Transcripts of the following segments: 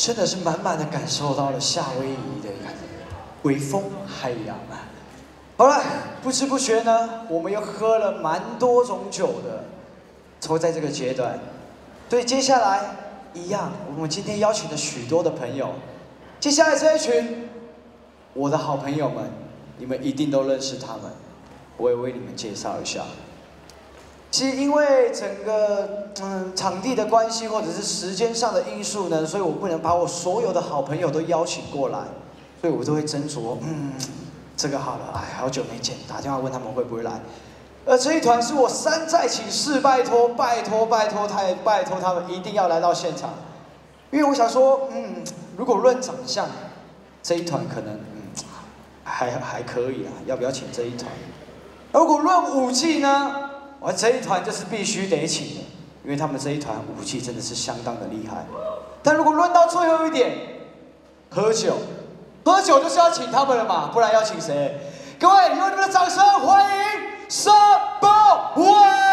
真的是满满的感受到了夏威夷的微风海洋啊！好了，不知不觉呢，我们又喝了蛮多种酒的，都在这个阶段。对，接下来一样，我们今天邀请了许多的朋友，接下来这一群我的好朋友们，你们一定都认识他们，我也为你们介绍一下。其实因为整个场地的关系，或者是时间上的因素呢，所以我不能把我所有的好朋友都邀请过来，所以我都会斟酌，这个好了，哎，好久没见，打电话问他们会不会来。而这一团是我三再请四拜托他们一定要来到现场，因为我想说，如果论长相，这一团可能还可以啊，要不要请这一团？如果论武技呢？我这一团就是必须得请的，因为他们这一团武技真的是相当的厉害。但如果论到最后一点，喝酒就是要请他们了嘛，不然要请谁？各位，用你们的掌声欢迎Subway！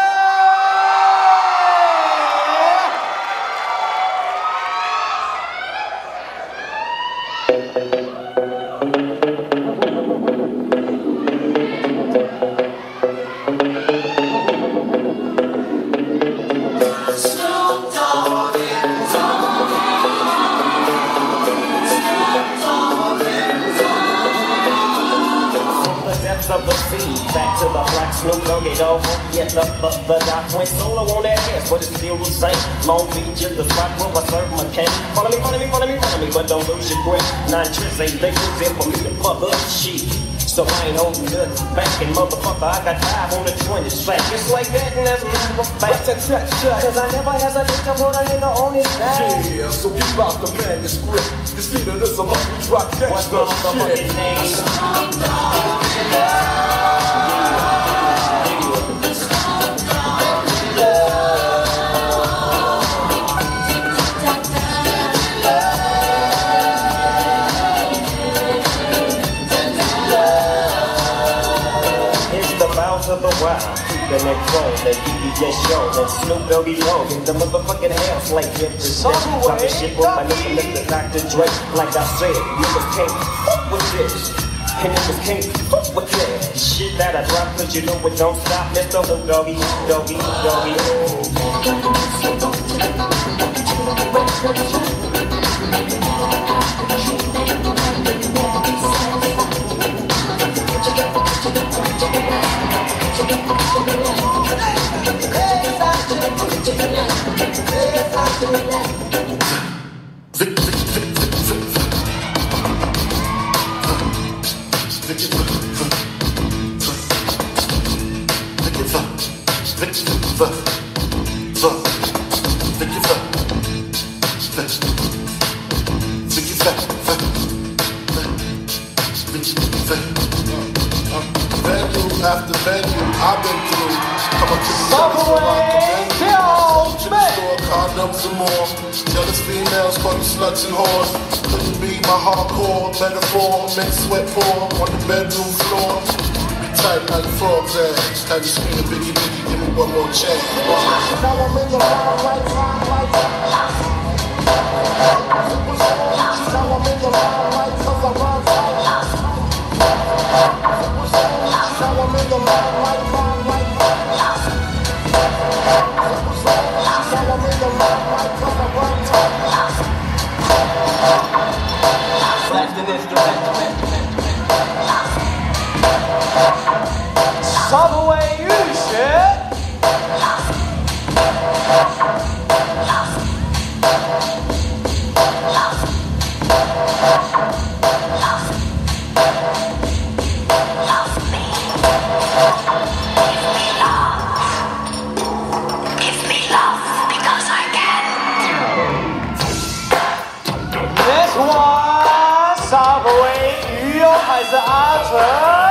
Of the sea, back to the black Snoop Doggy Dogg. Yeah, the doc went solo on that ass, but it's still the same. Long Beach is the spot where I serve my cane. Follow me, but don't lose your grip. 9 trips ain't they good for me to fuck up shit. So I ain't holding nothing back, and motherfucker, I got 5 on the 20 sack. It's like that, and that's a matter of fact. Cause I never hesitate to put a nigga on his back. Yeah, so keep out the manuscript. You see that this a lucky rock gangsta. What's the motherfucking name? Of the wild, the next roll, the DJ show, and Snoop Doggy Dogg in the motherfucking house like Jefferson. Dropping shit with my nigga, Mr. Dr. Dre. Like I said, you just can't fuck with this, and you just can't fuck with that shit that I drop, cause you know it don't stop, Mr. Snoop Doggy, Doggy, Doggy. After venue, I've been through. Come up to the store, condoms and more. Jealous females, fucking sluts and whores. Couldn't be my hardcore metaphor. Make sweat pour on the bedroom floor. Be tight like frogs ass. Have you screaming, Biggie, Biggie, give me one more chance. Now I'm in the wrong right time, like that. Now I'm in the wrong right, cause I run tight. Now I'm in the wrong right, wrong right. Now I'm in the wrong right, cause I run tight. Blast an instrument. Subway 浴血。Subway 鱼友还是阿纯？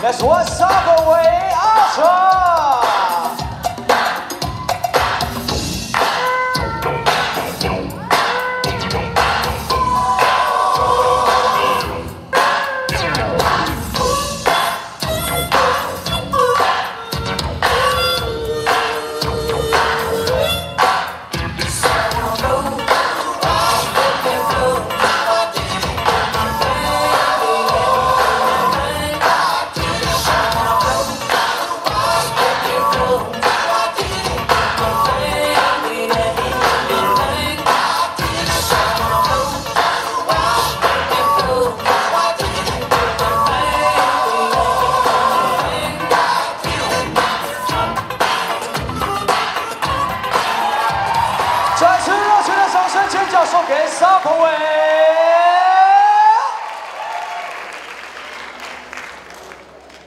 That's what's up, away, awesome!